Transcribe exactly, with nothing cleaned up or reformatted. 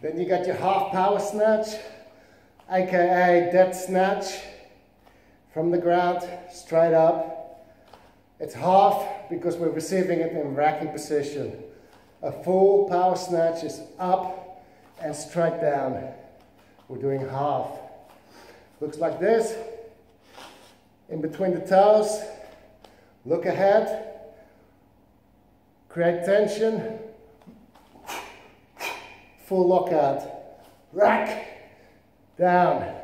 Then you got your half power snatch, aka dead snatch, from the ground, straight up. It's half because we're receiving it in racking position. A full power snatch is up and straight down. We're doing half. Looks like this. In between the toes, look ahead, create tension, full lockout, rack, down.